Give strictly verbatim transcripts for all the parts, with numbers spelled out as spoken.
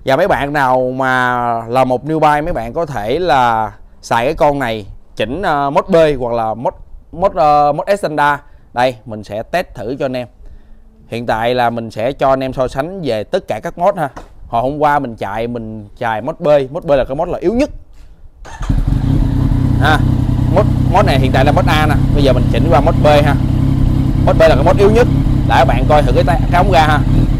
Và mấy bạn nào mà là một newbie, mấy bạn có thể là xài cái con này chỉnh uh, mod B hoặc là mod mod uh, mod standard. Đây mình sẽ test thử cho anh em. Hiện tại là mình sẽ cho anh em so sánh về tất cả các mod ha. Hồi hôm qua mình chạy mình chạy mod B, mod B là cái mod là yếu nhất ha. Mod mod này hiện tại là mod A nè, bây giờ mình chỉnh qua mod B ha. Mod B là cái mod yếu nhất. Để các bạn coi thử cái, cái ống ga ha.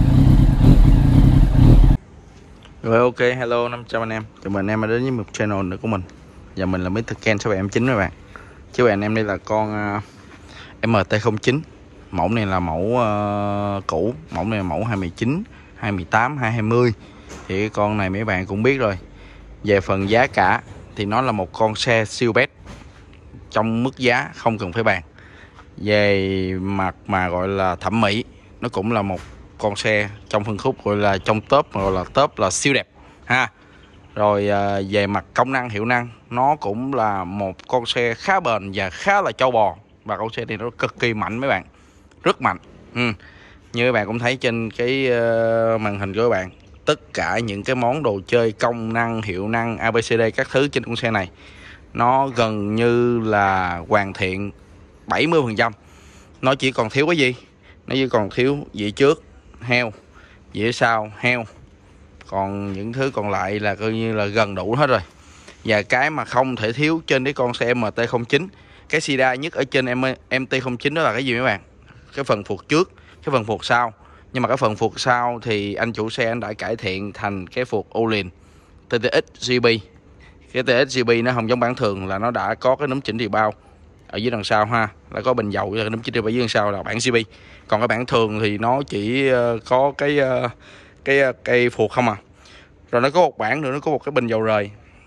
Rồi ok, hello năm trăm anh em. Chào mừng anh em đã đến với một channel nữa của mình. Và mình là mít tơ Ken sáu bảy chín các bạn. Chiếc anh em đây là con uh, M T không chín. Mẫu này là mẫu uh, cũ, mẫu này là mẫu hai chín, hai tám, hai hai mươi. Thì cái con này mấy bạn cũng biết rồi. Về phần giá cả thì nó là một con xe siêu bét, trong mức giá không cần phải bàn. Về mặt mà gọi là thẩm mỹ, nó cũng là một con xe trong phân khúc gọi là trong top, gọi là top là siêu đẹp ha. Rồi à, về mặt công năng hiệu năng, nó cũng là một con xe khá bền và khá là trâu bò. Và con xe này nó cực kỳ mạnh mấy bạn, rất mạnh. ừ. Như các bạn cũng thấy trên cái uh, màn hình của các bạn, tất cả những cái món đồ chơi công năng hiệu năng a bê xê đê các thứ trên con xe này nó gần như là hoàn thiện bảy mươi phần trăm. Nó chỉ còn thiếu cái gì? Nó chỉ còn thiếu dĩa trước heo, dĩa sau heo, còn những thứ còn lại là coi như là gần đủ hết rồi. Và cái mà không thể thiếu trên cái con xe M T không chín, cái sida nhất ở trên M T không chín đó là cái gì mấy bạn? Cái phần phuộc trước, cái phần phuộc sau. Nhưng mà cái phần phuộc sau thì anh chủ xe anh đã cải thiện thành cái phuộc Olin T T X G B. Cái T T X G B nó không giống bản thường, là nó đã có cái núm chỉnh thì bao ở dưới đằng sau ha, là có bình dầu và núm chỉnh thì bao dưới đằng sau là bản G B. Còn cái bản thường thì nó chỉ có cái cái cây phuộc không à. Rồi nó có một bản nữa, nó có một cái bình dầu rời,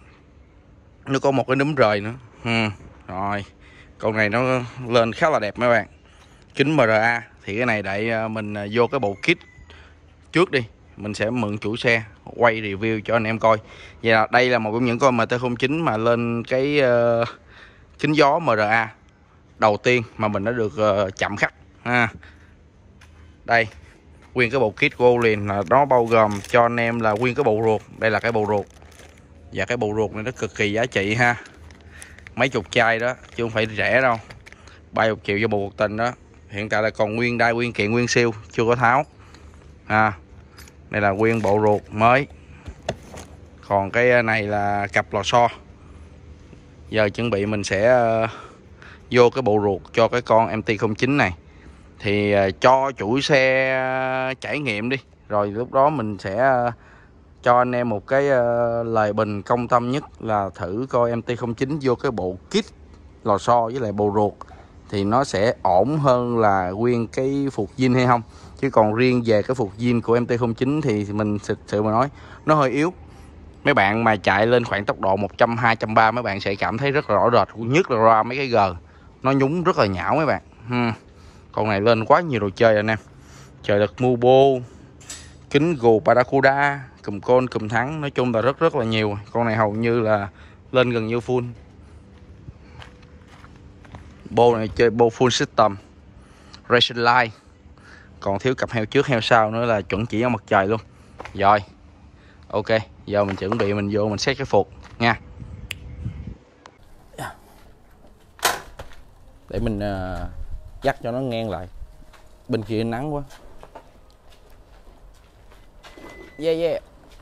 nó có một cái núm rời nữa. ừ. Rồi con này nó lên khá là đẹp mấy bạn. Kính M R A thì cái này để mình vô cái bộ kit trước đi, mình sẽ mượn chủ xe quay review cho anh em coi. Vậy là đây là một trong những con M T không chín mà lên cái uh, kính gió M R A đầu tiên mà mình đã được uh, chạm khắc ha. Đây nguyên cái bộ kit của Olin là nó bao gồm cho anh em là nguyên cái bộ ruột. Đây là cái bộ ruột, và cái bộ ruột này nó cực kỳ giá trị ha, mấy chục chai đó chứ không phải rẻ đâu, ba mươi triệu cho bộ cuộc tình đó. Hiện tại là còn nguyên đai nguyên kiện nguyên siêu, chưa có tháo ha. Đây là nguyên bộ ruột mới, còn cái này là cặp lò xo. Giờ chuẩn bị mình sẽ uh, vô cái bộ ruột cho cái con M T không chín này. Thì uh, cho chủ xe uh, trải nghiệm đi, rồi lúc đó mình sẽ uh, cho anh em một cái uh, lời bình công tâm nhất là thử coi M T không chín vô cái bộ kit lò xo với lại bộ ruột thì nó sẽ ổn hơn là nguyên cái phuộc zin hay không. Chứ còn riêng về cái phuộc zin của M T không chín thì mình thực sự mà nói nó hơi yếu. Mấy bạn mà chạy lên khoảng tốc độ một trăm, hai trăm, ba mấy bạn sẽ cảm thấy rất là rõ rệt, nhất là ra mấy cái g nó nhúng rất là nhão mấy bạn. hmm. Con này lên quá nhiều đồ chơi anh em. Trời đất Mubo, kính gù Barracuda, cùm côn, cùm thắng, nói chung là rất rất là nhiều. Con này hầu như là lên gần như full. Bô này chơi bô full system Racing Line. Còn thiếu cặp heo trước heo sau nữa là chuẩn chỉ ở mặt trời luôn. Rồi ok, giờ mình chuẩn bị mình vô mình xét cái phuộc nha. Để mình uh, dắt cho nó ngang lại, bên kia nắng quá. Yeah yeah.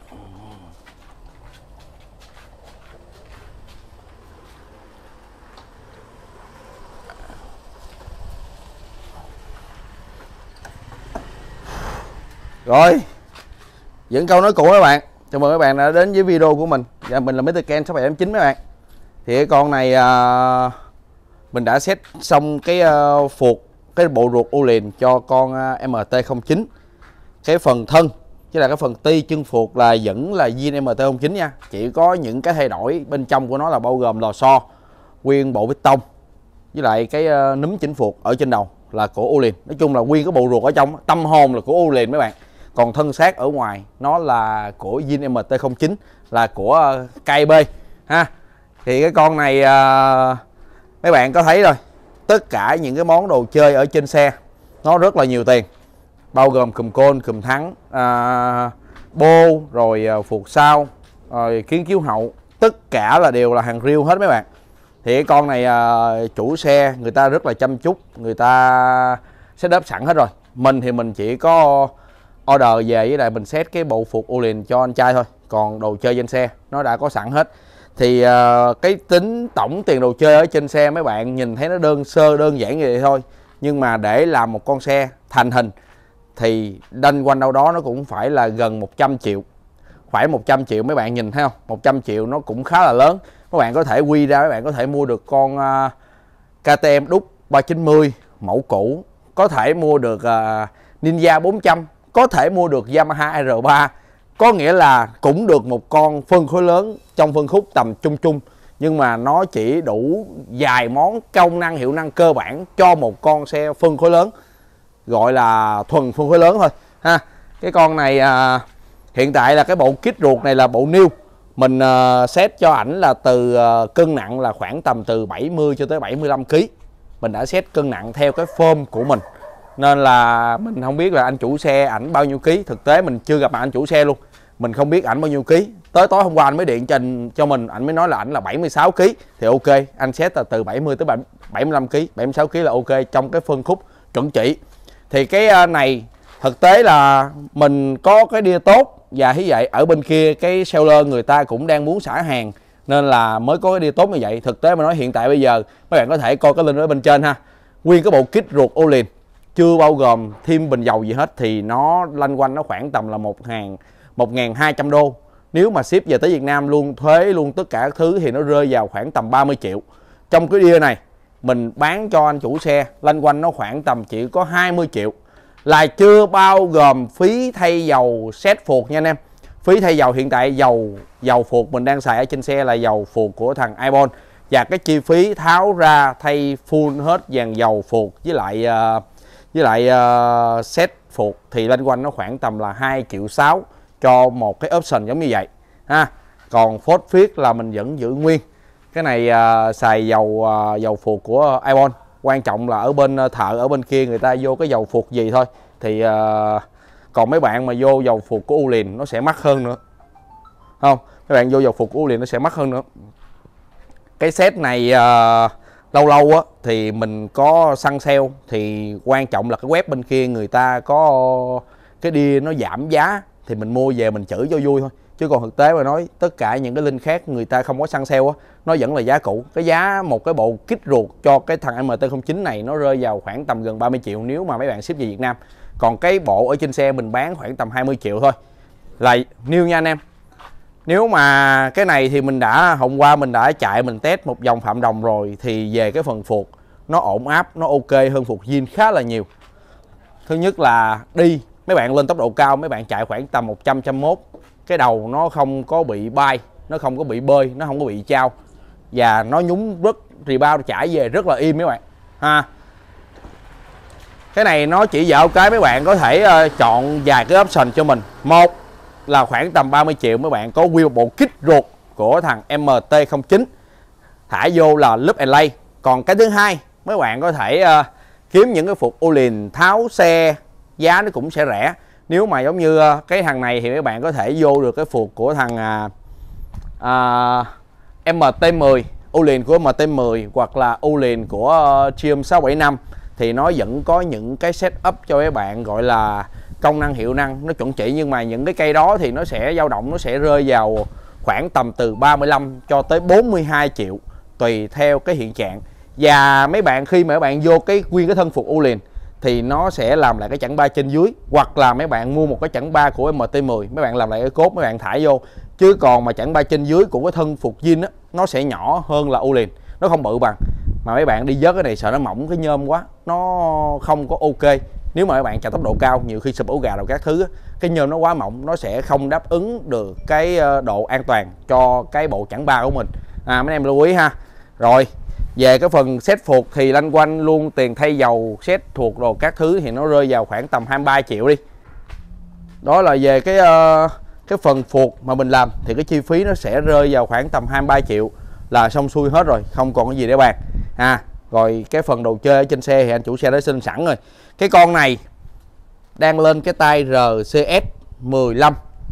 Rồi, vẫn câu nói cũ các bạn. Chào mừng các bạn đã đến với video của mình. Và mình là mít tơ Ken sáu bảy chín mấy bạn. Thì cái con này uh, mình đã set xong cái uh, phuộc, cái bộ ruột Olin cho con uh, M T không chín. Cái phần thân chứ là cái phần ti chân phuộc là vẫn là zin M T không chín nha. Chỉ có những cái thay đổi bên trong của nó là bao gồm lò xo, nguyên bộ piston với lại cái uh, núm chỉnh phuộc ở trên đầu là của Olin. Nói chung là nguyên cái bộ ruột ở trong, tâm hồn là của Olin mấy bạn. Còn thân xác ở ngoài nó là của zin M T không chín, là của uh, ca i bê ha. Thì cái con này uh, mấy bạn có thấy rồi, tất cả những cái món đồ chơi ở trên xe nó rất là nhiều tiền, bao gồm cùm côn, cùm thắng, uh, bô, rồi phuộc sau, rồi kiến chiếu hậu, tất cả là đều là hàng riêu hết mấy bạn. Thì cái con này chủ xe người ta rất là chăm chút, người ta setup sẵn hết rồi. Mình thì mình chỉ có order về với lại mình set cái bộ phuộc Ohlins cho anh trai thôi, còn đồ chơi trên xe nó đã có sẵn hết. Thì uh, cái tính tổng tiền đồ chơi ở trên xe mấy bạn nhìn thấy nó đơn sơ đơn giản như vậy thôi, nhưng mà để làm một con xe thành hình thì đanh quanh đâu đó nó cũng phải là gần một trăm triệu, khoảng một trăm triệu. Mấy bạn nhìn thấy không, một trăm triệu nó cũng khá là lớn. Các bạn có thể quy ra, các bạn có thể mua được con uh, ca tê em đúc ba chín mươi mẫu cũ, có thể mua được uh, Ninja bốn trăm, có thể mua được Yamaha R ba, có nghĩa là cũng được một con phân khối lớn trong phân khúc tầm trung trung, nhưng mà nó chỉ đủ vài món công năng hiệu năng cơ bản cho một con xe phân khối lớn, gọi là thuần phân khối lớn thôi ha. Cái con này à, hiện tại là cái bộ kit ruột này là bộ new, mình uh, set cho ảnh là từ uh, cân nặng là khoảng tầm từ bảy mươi cho tới bảy mươi lăm ki lô gam. Mình đã set cân nặng theo cái form của mình, nên là mình không biết là anh chủ xe ảnh bao nhiêu ký. Thực tế mình chưa gặp mặt anh chủ xe luôn, mình không biết ảnh bao nhiêu ký. Tới tối hôm qua anh mới điện cho, cho mình, ảnh mới nói là ảnh là bảy mươi sáu ký. Thì ok, anh set là từ bảy mươi tới bảy mươi lăm ký, bảy mươi sáu ký là ok trong cái phân khúc chuẩn chỉ. Thì cái này thực tế là mình có cái đia tốt, và như vậy ở bên kia cái seller người ta cũng đang muốn xả hàng, nên là mới có cái đia tốt như vậy. Thực tế mà nói hiện tại bây giờ mấy bạn có thể coi cái link ở bên trên ha, nguyên cái bộ kit ruột Ohlins chưa bao gồm thêm bình dầu gì hết thì nó lanh quanh nó khoảng tầm là một nghìn hai trăm đô. Nếu mà ship về tới Việt Nam luôn thuế luôn tất cả các thứ thì nó rơi vào khoảng tầm ba mươi triệu. Trong cái đia này mình bán cho anh chủ xe lanh quanh nó khoảng tầm chỉ có hai mươi triệu, là chưa bao gồm phí thay dầu set phuộc nha anh em. Phí thay dầu hiện tại dầu dầu phuộc mình đang xài ở trên xe là dầu phuộc của thằng Ibon, và cái chi phí tháo ra thay full hết dàn dầu phuộc với lại uh, với lại uh, set phuộc thì lên quanh nó khoảng tầm là hai triệu sáu cho một cái option giống như vậy ha. Còn phốt phiết là mình vẫn giữ nguyên. Cái này uh, xài dầu uh, dầu phuộc của Ibon, quan trọng là ở bên thợ ở bên kia người ta vô cái dầu phuộc gì thôi. Thì uh, còn mấy bạn mà vô dầu phuộc của Ohlins nó sẽ mắc hơn nữa, không? Mấy bạn vô dầu phuộc của Ohlins nó sẽ mắc hơn nữa. Cái set này uh, lâu lâu á thì mình có săn sale, thì quan trọng là cái web bên kia người ta có cái đia nó giảm giá thì mình mua về mình chửi cho vui thôi, chứ còn thực tế mà nói tất cả những cái link khác người ta không có săn sale á, nó vẫn là giá cũ. Cái giá một cái bộ kit ruột cho cái thằng em tê không chín này nó rơi vào khoảng tầm gần ba mươi triệu nếu mà mấy bạn ship về Việt Nam. Còn cái bộ ở trên xe mình bán khoảng tầm hai mươi triệu thôi, là new nha anh em. Nếu mà cái này thì mình đã hôm qua mình đã chạy mình test một vòng Phạm Đồng rồi, thì về cái phần phuộc nó ổn áp, nó ok hơn phuộc zin khá là nhiều. Thứ nhất là đi mấy bạn lên tốc độ cao, mấy bạn chạy khoảng tầm một trăm, một trăm mốt, cái đầu nó không có bị bay, nó không có bị bơi, nó không có bị trao, và nó nhúng rất rebound chảy về rất là im mấy bạn ha. Cái này nó chỉ dạo cái mấy bạn có thể uh, chọn vài cái option cho mình. Một là khoảng tầm ba mươi triệu mấy bạn có nguyên bộ kit ruột của thằng em tê không chín, thả vô là Loop and Lay. Còn cái thứ hai mấy bạn có thể uh, kiếm những cái phục Ohlins tháo xe, giá nó cũng sẽ rẻ. Nếu mà giống như uh, cái thằng này thì mấy bạn có thể vô được cái phục của thằng uh, uh, em tê mười, Ohlins của em tê mười hoặc là Ohlins của uh, giê em sáu bảy năm, thì nó vẫn có những cái setup cho mấy bạn gọi là công năng hiệu năng nó chuẩn chỉ. Nhưng mà những cái cây đó thì nó sẽ dao động, nó sẽ rơi vào khoảng tầm từ ba mươi lăm cho tới bốn mươi hai triệu tùy theo cái hiện trạng. Và mấy bạn khi mà mấy bạn vô cái nguyên cái thân phục Ohlins thì nó sẽ làm lại cái chẵn ba trên dưới, hoặc là mấy bạn mua một cái chẵn ba của em tê mười, mấy bạn làm lại cái cốt mấy bạn thả vô. Chứ còn mà chẵn ba trên dưới của cái thân phục zin á, nó sẽ nhỏ hơn là Ohlins, nó không bự bằng. Mà mấy bạn đi vớt cái này sợ nó mỏng cái nhôm quá, nó không có ok. Nếu mà các bạn chạy tốc độ cao, nhiều khi sụp ổ gà rồi các thứ, cái nhôm nó quá mỏng, nó sẽ không đáp ứng được cái độ an toàn cho cái bộ chẵn ba của mình. À, mấy em lưu ý ha. Rồi về cái phần set phuộc thì lanh quanh luôn tiền thay dầu, set thuộc đồ các thứ thì nó rơi vào khoảng tầm hai mươi ba triệu đi. Đó là về cái uh, cái phần phuộc mà mình làm thì cái chi phí nó sẽ rơi vào khoảng tầm hai mươi ba triệu là xong xuôi hết rồi, không còn cái gì để bàn. À, rồi cái phần đồ chơi ở trên xe thì anh chủ xe đã xin sẵn rồi. Cái con này đang lên cái tay rờ xê ét mười lăm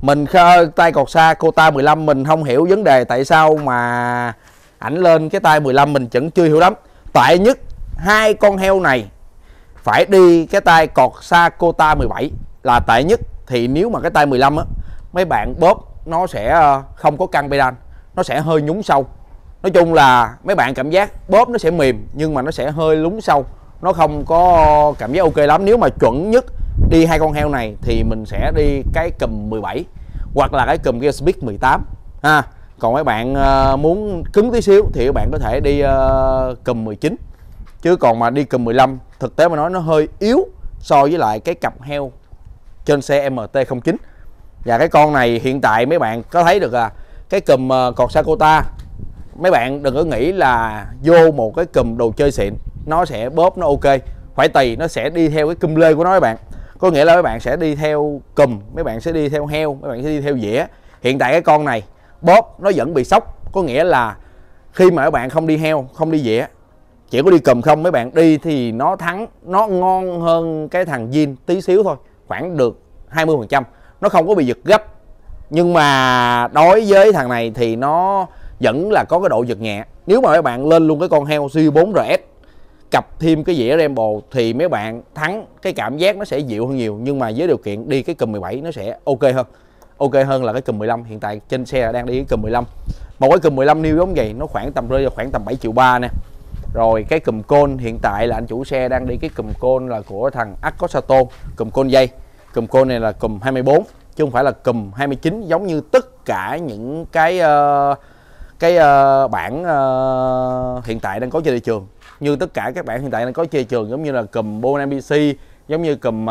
Mình tay cọt xa Kota mười lăm mình không hiểu vấn đề tại sao mà ảnh lên cái tay mười lăm mình vẫn chưa hiểu lắm. Tại nhất hai con heo này phải đi cái tay cọt xa Kota mười bảy là tệ nhất. Thì nếu mà cái tay mười lăm á, mấy bạn bóp nó sẽ không có căng pedal, nó sẽ hơi nhúng sâu. Nói chung là mấy bạn cảm giác bóp nó sẽ mềm nhưng mà nó sẽ hơi lún sâu, nó không có cảm giác ok lắm. Nếu mà chuẩn nhất đi hai con heo này thì mình sẽ đi cái cùm mười bảy hoặc là cái cùm Gearspeed mười tám ha. Còn mấy bạn uh, muốn cứng tí xíu thì các bạn có thể đi uh, cùm mười chín. Chứ còn mà đi cùm mười lăm thực tế mà nói nó hơi yếu so với lại cái cặp heo trên xe em tê không chín. Và cái con này hiện tại mấy bạn có thấy được là cái cùm uh, cọt xa Kota, mấy bạn đừng có nghĩ là vô một cái cùm đồ chơi xịn nó sẽ bóp nó ok. Phải tùy, nó sẽ đi theo cái cùm lê của nó các bạn. Có nghĩa là mấy bạn sẽ đi theo cùm, mấy bạn sẽ đi theo heo, mấy bạn sẽ đi theo dĩa. Hiện tại cái con này bóp nó vẫn bị sốc. Có nghĩa là khi mà các bạn không đi heo, không đi dĩa, chỉ có đi cùm không, mấy bạn đi thì nó thắng, nó ngon hơn cái thằng Zin tí xíu thôi, khoảng được hai mươi phần trăm. Nó không có bị giật gấp. Nhưng mà đối với thằng này thì nó vẫn là có cái độ giật nhẹ. Nếu mà mấy bạn lên luôn cái con heo giê bốn rờ ét cặp thêm cái dĩa Rambo thì mấy bạn thắng, cái cảm giác nó sẽ dịu hơn nhiều. Nhưng mà với điều kiện đi cái cùm mười bảy nó sẽ ok hơn, ok hơn là cái cùm mười lăm. Hiện tại trên xe đang đi cái cùm mười lăm. Một cái cùm mười lăm new giống vậy nó khoảng tầm rơi vào khoảng tầm bảy triệu ba nè. Rồi cái cùm côn hiện tại là anh chủ xe đang đi cái cùm côn là của thằng Accorsato, cùm côn dây. Cùm côn này là cùm hai mươi bốn chứ không phải là cùm hai mươi chín giống như tất cả những cái uh, cái uh, bản uh, hiện tại đang có trên thị trường. Như tất cả các bạn hiện tại đang có trên thị trường, giống như là cùm Bone em bê xê, giống như cùm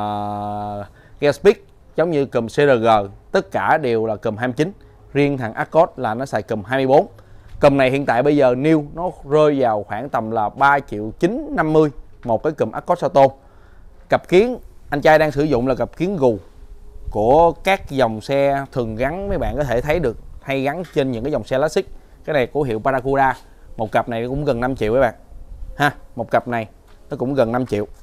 uh, Gearspeed, giống như cùm xê rờ giê, tất cả đều là cùm hai mươi chín. Riêng thằng Accord là nó xài cùm hai mươi bốn. Cùm này hiện tại bây giờ new nó rơi vào khoảng tầm là ba triệu chín trăm năm mươi một cái cùm Accorsato. Cặp kiến anh trai đang sử dụng là cặp kiến gù của các dòng xe thường gắn, mấy bạn có thể thấy được hay gắn trên những cái dòng xe classic. Cái này của hiệu Barracuda. Một cặp này cũng gần năm triệu các bạn ha. Một cặp này nó cũng gần năm triệu.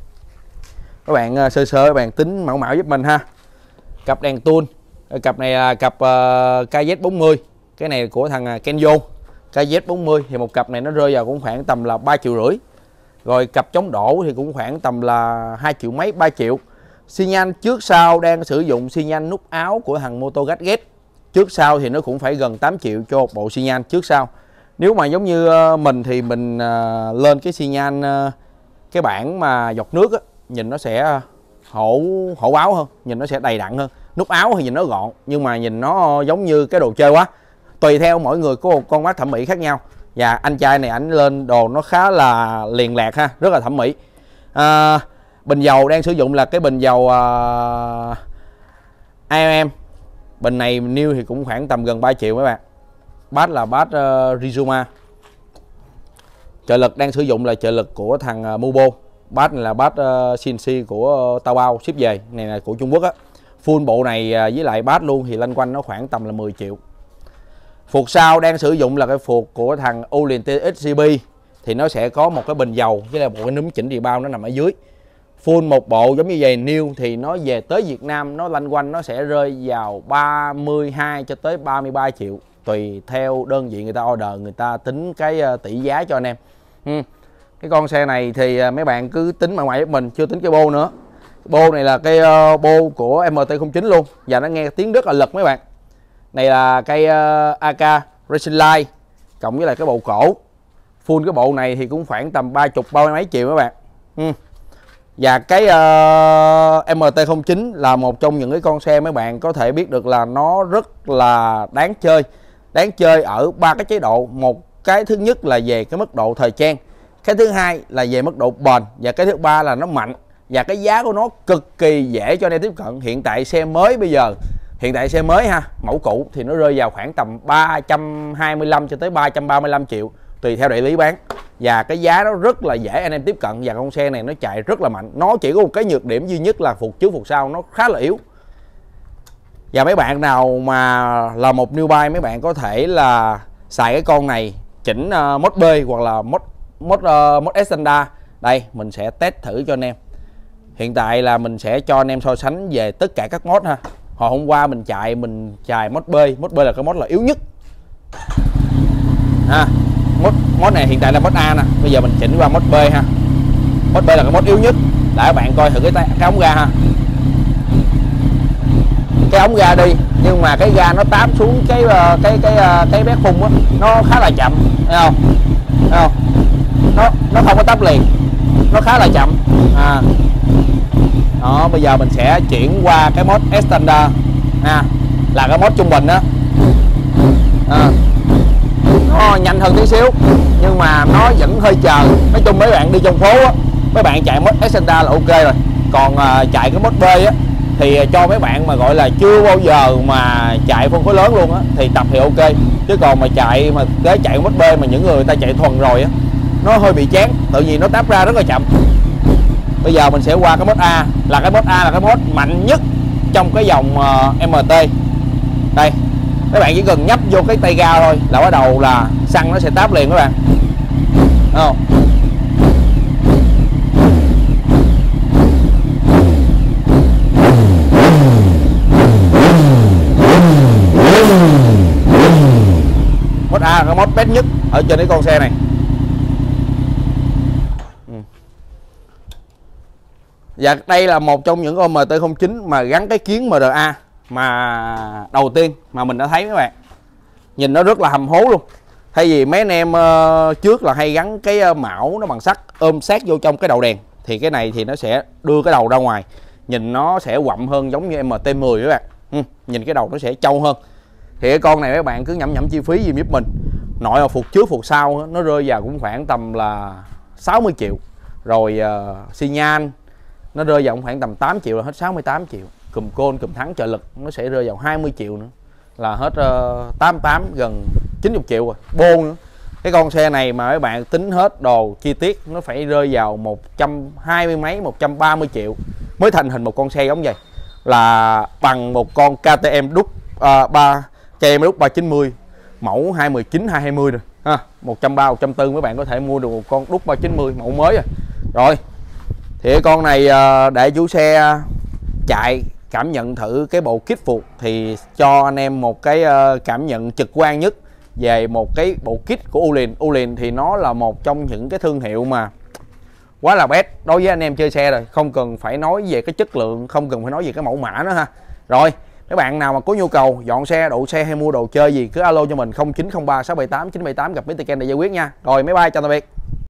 Các bạn sơ sơ các bạn tính mẫu mạo giúp mình ha. Cặp đèn tool, cặp này là cặp uh, ca dét bốn mươi. Cái này của thằng Kenzo ca dét bốn mươi thì một cặp này nó rơi vào cũng khoảng tầm là ba triệu rưỡi. Rồi cặp chống đổ thì cũng khoảng tầm là hai triệu mấy, ba triệu. Xi nhan trước sau đang sử dụng xi nhan nút áo của thằng Motogadget. Trước sau thì nó cũng phải gần tám triệu cho một bộ xi nhan trước sau. Nếu mà giống như mình thì mình lên cái xi nhan cái bản mà giọt nước á, nhìn nó sẽ hổ hổ báo hơn, nhìn nó sẽ đầy đặn hơn. Nút áo thì nhìn nó gọn nhưng mà nhìn nó giống như cái đồ chơi quá. Tùy theo mỗi người có một con mắt thẩm mỹ khác nhau. Và anh trai này ảnh lên đồ nó khá là liền lạc ha, rất là thẩm mỹ. à, Bình dầu đang sử dụng là cái bình dầu uh, i em. Bình này new thì cũng khoảng tầm gần ba triệu mấy bạn. Bát là bát uh, Rizoma. Trợ lực đang sử dụng là trợ lực của thằng uh, Mubo. Bát này là bát uh, xê en xê của uh, Taobao ship về, này là của Trung Quốc á. Full bộ này uh, với lại bát luôn thì lanh quanh nó khoảng tầm là mười triệu. Phuộc sau đang sử dụng là cái phuộc của thằng Orient ích giê bê, thì nó sẽ có một cái bình dầu với lại một cái núm chỉnh địa bao nó nằm ở dưới. Full một bộ giống như vậy new thì nó về tới Việt Nam nó lanh quanh nó sẽ rơi vào ba mươi hai cho tới ba mươi ba triệu, tùy theo đơn vị người ta order, người ta tính cái tỷ giá cho anh em. ừ. Cái con xe này thì mấy bạn cứ tính mà ngoài với mình, chưa tính cái bô nữa. Bô này là cái bô của em tê không chín luôn và nó nghe tiếng rất là lực mấy bạn. Này là cây uh, a ca Racing Line cộng với lại cái bộ cổ. Full cái bộ này thì cũng khoảng tầm ba mươi ba mươi mấy triệu các bạn. ừ. Và cái uh, em tê không chín là một trong những cái con xe mấy bạn có thể biết được là nó rất là đáng chơi. Đáng chơi ở ba cái chế độ. Một cái thứ nhất là về cái mức độ thời trang, cái thứ hai là về mức độ bền, và cái thứ ba là nó mạnh. Và cái giá của nó cực kỳ dễ cho anh em tiếp cận. Hiện tại xe mới bây giờ, hiện tại xe mới ha, mẫu cũ thì nó rơi vào khoảng tầm ba trăm hai mươi lăm cho tới ba trăm ba mươi lăm triệu tùy theo đại lý bán. Và cái giá nó rất là dễ anh em tiếp cận. Và con xe này nó chạy rất là mạnh. Nó chỉ có một cái nhược điểm duy nhất là phuộc trước phuộc sau nó khá là yếu. Và mấy bạn nào mà là một newbie, mấy bạn có thể là xài cái con này chỉnh uh, mod B hoặc là mod mod uh, mod standard. Đây mình sẽ test thử cho anh em. Hiện tại là mình sẽ cho anh em so sánh về tất cả các mod ha. hồi hôm qua mình chạy mình chạy mod B, mod B là cái mod là yếu nhất ha. mod mod này hiện tại là mod A nè, bây giờ mình chỉnh qua mod B ha. Mod B là cái mod yếu nhất. Để các bạn coi thử cái, cái ống ga ha, cái ống ga đi, nhưng mà cái ga nó táp xuống cái cái cái cái, cái bé khung á, nó khá là chậm, thấy không? Thấy không? Nó nó không có táp liền, nó khá là chậm. À. Đó, bây giờ mình sẽ chuyển qua cái mod Standard ha, là cái mod trung bình đó. À. Nó nhanh hơn tí xíu nhưng mà nó vẫn hơi chờ. Nói chung mấy bạn đi trong phố á, mấy bạn chạy mod Standard là ok rồi. Còn à, chạy cái mod B á thì cho mấy bạn mà gọi là chưa bao giờ mà chạy phân khối lớn luôn á thì tập thì ok, chứ còn mà chạy mà cái chạy mod B mà những người ta chạy thuần rồi á, nó hơi bị chán, tự nhiên nó táp ra rất là chậm. Bây giờ mình sẽ qua cái mod A, là cái mod A là cái mod mạnh nhất trong cái dòng uh, em tê. Đây, các bạn chỉ cần nhấp vô cái tay ga thôi là bắt đầu là xăng nó sẽ táp liền các bạn. Thấy không? Mod A là cái mod best nhất ở trên cái con xe này. Ừ. Và đây là một trong những con em tê không chín mà gắn cái kiến em rờ a mà đầu tiên mà mình đã thấy các bạn. Nhìn nó rất là hầm hố luôn. Thay vì mấy anh em uh, trước là hay gắn cái uh, mão nó bằng sắt ôm sát vô trong cái đầu đèn, thì cái này thì nó sẽ đưa cái đầu ra ngoài, nhìn nó sẽ quặm hơn giống như em tê mười các bạn. Ừ, nhìn cái đầu nó sẽ trâu hơn. Thì cái con này các bạn cứ nhẩm nhẩm chi phí gì giúp mình. Nội là phục trước phục sau nó rơi vào cũng khoảng tầm là sáu mươi triệu. Rồi uh, xi nhan nó rơi vào khoảng tầm tám triệu là hết sáu mươi tám triệu. Cùm côn, cùm thắng trợ lực nó sẽ rơi vào hai mươi triệu nữa là hết uh, tám mươi tám gần chín mươi triệu rồi. Bôn nữa. Cái con xe này mà các bạn tính hết đồ chi tiết nó phải rơi vào một trăm hai mươi mấy, một trăm ba mươi triệu mới thành hình một con xe giống vậy. Là bằng một con ca tê em đúc uh, ba ca tê em đúc ba trăm chín mươi mẫu hai một chín hai hai mươi rồi ha, một trăm ba mươi, một trăm bốn mươi mấy bạn có thể mua được một con đúc ba trăm chín mươi mẫu mới rồi. Rồi. Thì cái con này uh, để chủ xe chạy cảm nhận thử cái bộ kit phục thì cho anh em một cái uh, cảm nhận trực quan nhất về một cái bộ kit của Uhlin. Uhlin thì nó là một trong những cái thương hiệu mà quá là best đối với anh em chơi xe rồi, không cần phải nói về cái chất lượng, không cần phải nói về cái mẫu mã nữa ha. Rồi, các bạn nào mà có nhu cầu dọn xe, độ xe hay mua đồ chơi gì cứ alo cho mình không chín không ba sáu bảy tám chín bảy tám gặp mít tê Ken để giải quyết nha. Rồi, máy bay chào tạm biệt.